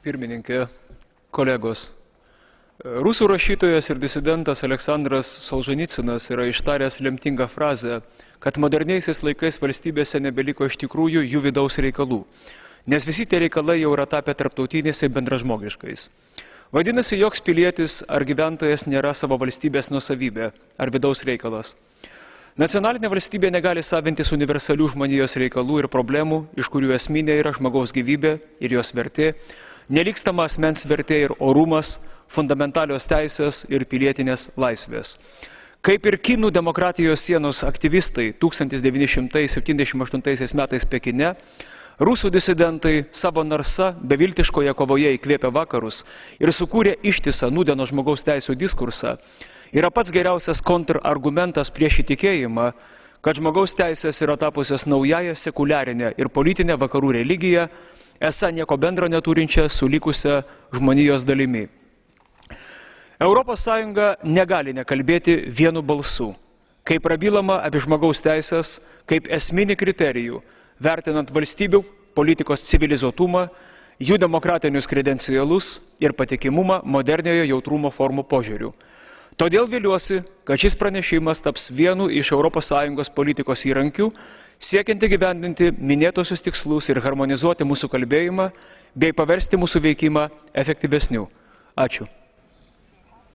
Pirmininkė, kolegos. Rusų rašytojas ir disidentas Aleksandras Solženicynas yra ištaręs lemtingą frazę, kad moderniaisiais laikais valstybėse nebeliko iš tikrųjų jų vidaus reikalų, nes visi tie reikalai jau yra tapę tarptautiniais ir bendražmogiškais. Vadinasi, joks pilietis ar gyventojas nėra savo valstybės nuosavybė ar vidaus reikalas. Nacionalinė valstybė negali savintis universalių žmonijos reikalų ir problemų, iš kurių esminė yra žmogaus gyvybė ir jos vertė, nelygstama asmens vertė ir orumas, fundamentalios teisės ir pilietinės laisvės. Kaip ir kinų demokratijos sienos aktyvistai 1978 metais Pekine, rusų disidentai savo narsa beviltiškoje kovoje įkvėpė vakarus ir sukūrė ištisą nūdienos žmogaus teisų diskursą, yra pats geriausias kontrargumentas prieš įtikėjimą, kad žmogaus teisės yra tapusios naująją sekuliarinę ir politinę vakarų religiją, esą nieko bendro neturinčią su likusia žmonijos dalimi. Europos Sąjunga negali nekalbėti vienu balsu, kai prabylama apie žmogaus teisės kaip esminį kriterijų, vertinant valstybių politikos civilizuotumą, jų demokratinius kredencialus ir patikimumą moderniojo jautrumo formų požiūrių. Todėl viliuosi, kad šis pranešimas taps vienu iš ES politikos įrankių, siekiant įgyvendinti minėtosius tikslus ir harmonizuoti mūsų kalbėjimą, bei paversti mūsų veikimą efektyvesniu. Ačiū.